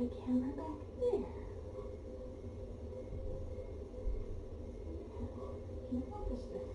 my camera back there. Can you focus this?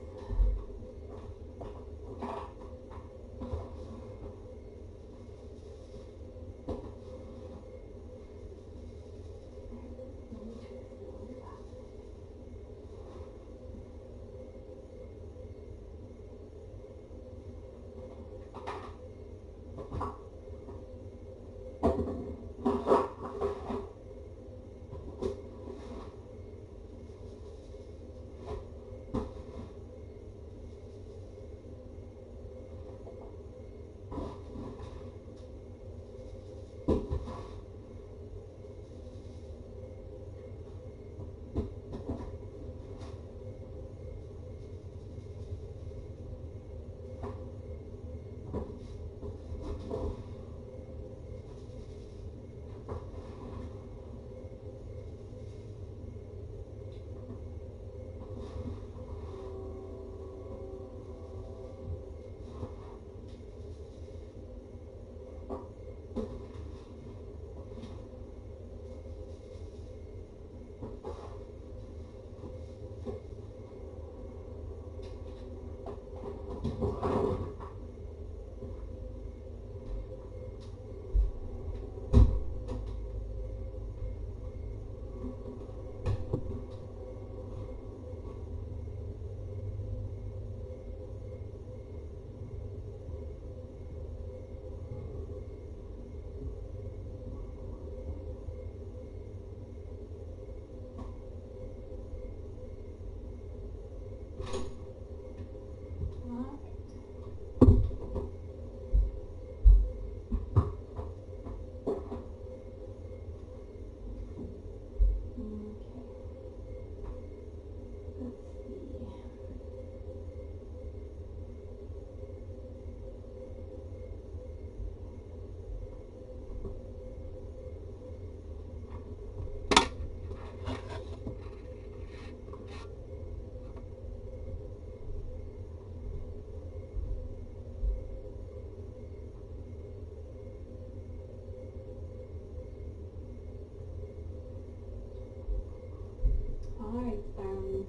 Alright, Starlings.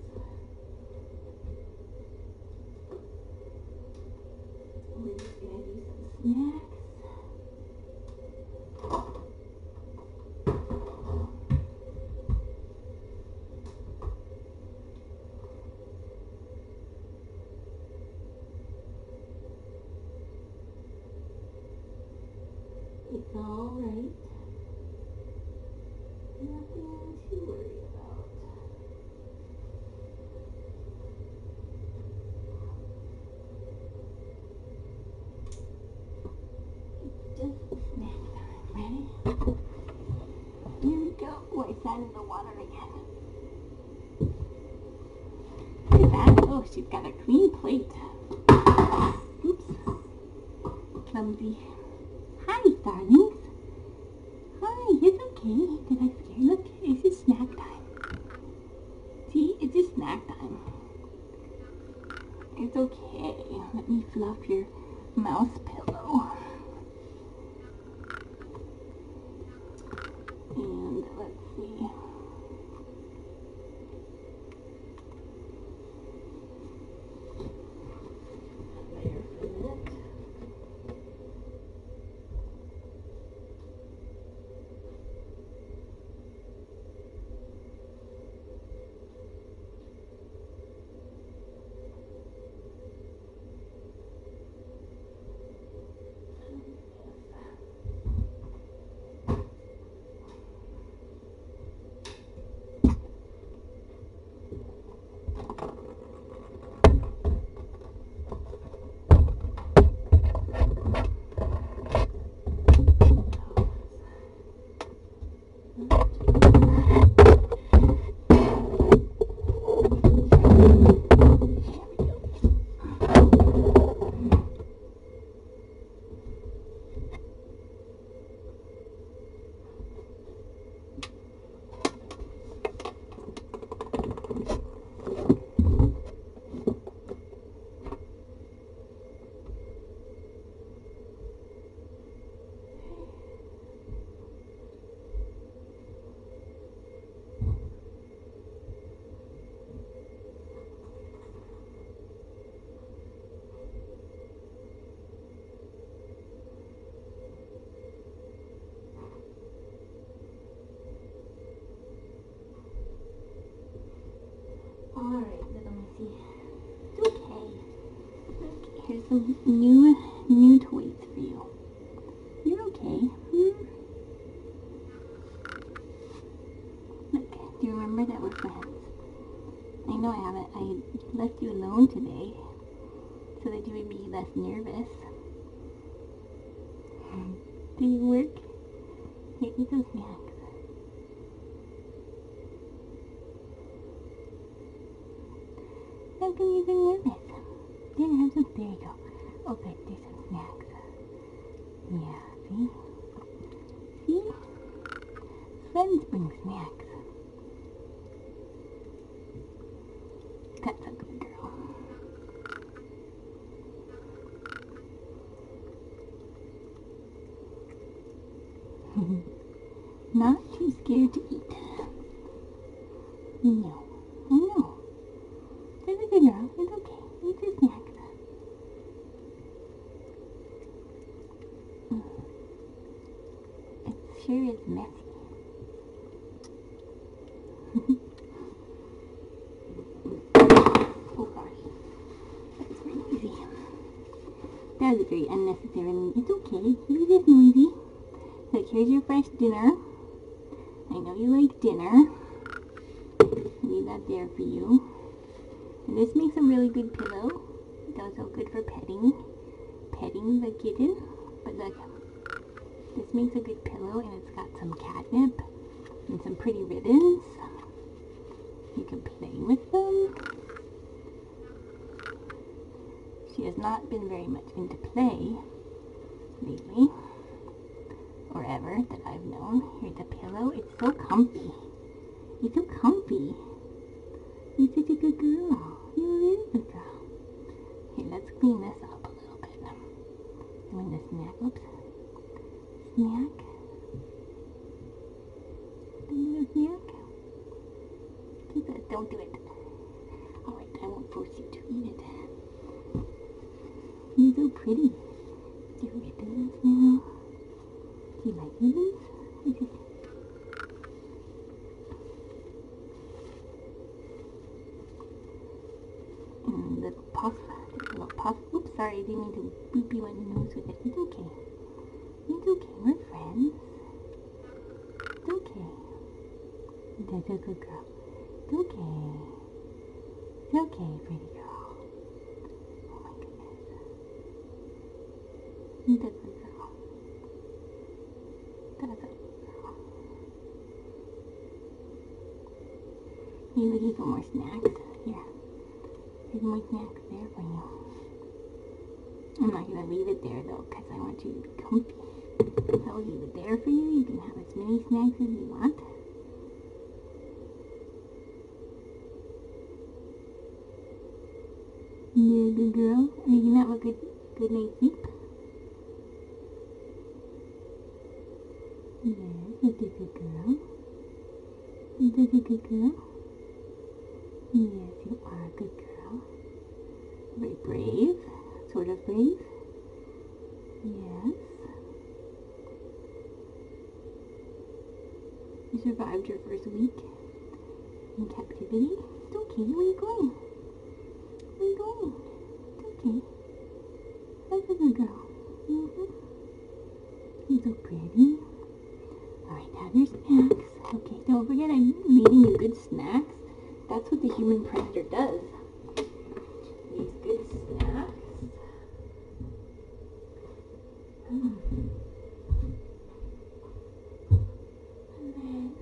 We're just gonna do some snacks. It's alright. Nothing to worry about. It's just snack time. Ready? Here we go. Oh, I sat in the water again. Look at that. Oh, she's got a clean plate. Oops. Clumsy. Hi, darlings. Hi, it's okay. Did I scare you? Look, it's just snack time. See, it's just snack time. It's okay. Let me fluff your mouse pillow. And let's see. There for a minute. some new toys for you. You're okay. Look, do you remember that we're friends? I know I left you alone today so that you would be less nervous. Did it work? Here, eat those snacks. How come you're so nervous? There, have some. There you go. Oh, good. There's some snacks. Yeah, see? See? Friends bring snacks. That's a good girl. Not too scared to eat. No. I know. That's a good girl. It's okay. Eat your snacks. It sure is messy. Oh gosh. That's very noisy. That was very unnecessary. It's okay. You're just noisy. Look, here's your fresh dinner. I know you like dinner. Leave that there for you. And this makes a really good pillow. It's also good for petting the kitten. But look, this makes a good pillow, and it's got some catnip and some pretty ribbons. You can play with them. She has not been very much into play lately, or ever that I've known. Here's a pillow. It's so comfy. It's so comfy. You're such a good girl. You're a really good girl. Here, let's clean this up a little bit. When the snack, oops. Snack. The little snack. Keep it. Don't do it. Alright, I won't force you to eat it. You're so pretty. Do ribbons now? Do you like ribbons? And little puff. Oops, sorry, I didn't mean to boop you on the nose with it. It's okay. It's okay, we're friends. It's okay. That's a good girl. It's okay. It's okay, pretty girl. Oh my goodness. It's a good girl. That's a good girl. Maybe looking for more snacks. Here. Here's more snacks there for you. I'm not going to leave it there though, because I want you to be comfy. I will leave it there for you. You can have as many snacks as you want. You're a good girl. Are you going to have a good night's sleep? Yes, you're a good girl. You're a good girl. Yes, you are a good girl. Very brave. Sort of brave. Yes. You survived your first week in captivity. It's okay. Where are you going? Where are you going? It's okay. That's a good girl. You're so pretty. Alright, have your snacks. Okay, don't forget I'm leaving you good snacks. That's what the human predator does. These good snacks. And then,